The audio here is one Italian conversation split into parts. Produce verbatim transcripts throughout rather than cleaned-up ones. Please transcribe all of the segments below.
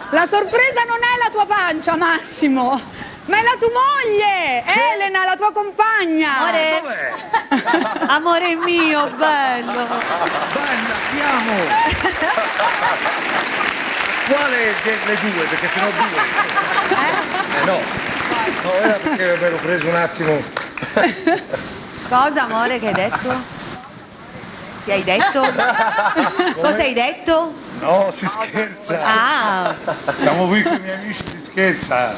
La sorpresa non è la tua pancia, Massimo, ma è la tua moglie, che? Elena, la tua compagna. Amore, Dov'è? amore mio, bello. Bella, ti amo. Quale delle due? Perché sennò due. Eh, eh no. No, era perché mi ero preso un attimo. Cosa, amore, che hai detto? Che hai detto? Cosa hai detto? No, si scherza. Ah, Siamo qui con i miei amici, si scherza.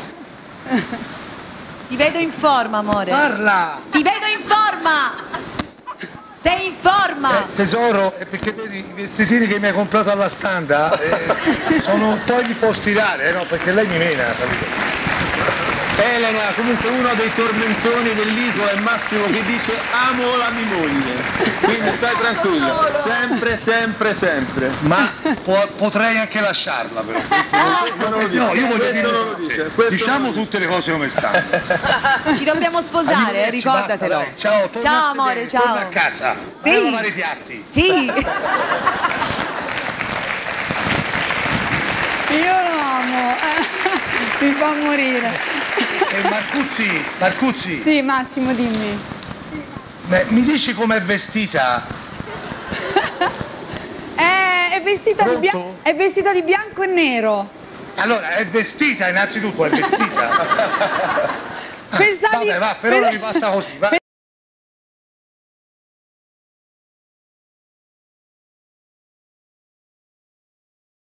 ti vedo in forma, amore. Parla! Ti vedo in forma! Sei in forma! Eh, tesoro, è perché vedi i vestitini che mi hai comprato alla standa eh, sono poi li può stirare, eh, no? Perché lei mi mena, capito? Elena, comunque uno dei tormentoni dell'isola è Massimo che dice amo la mia moglie, quindi stai tranquilla, sempre, sempre, sempre. Ma po potrei anche lasciarla però. Questo non lo dice, No, io voglio questo dire non lo dice, questo diciamo non lo tutte le cose come stanno. Ci dobbiamo sposare, eh, Arrivederci, ricordatelo. basta, dai. Ciao, torna Ciao, a amore, sedere, ciao. torna a casa. Sì. Vai a lavare i piatti. Sì. Io lo amo, eh, mi fa morire. E Marcuzzi, Marcuzzi, Sì, Massimo, dimmi. beh, mi dici com'è vestita? È, è, vestita di bia- Pronto? è vestita di bianco e nero. Allora, è vestita innanzitutto, è vestita. Pensavi, Vabbè, va, per ora mi basta così, va.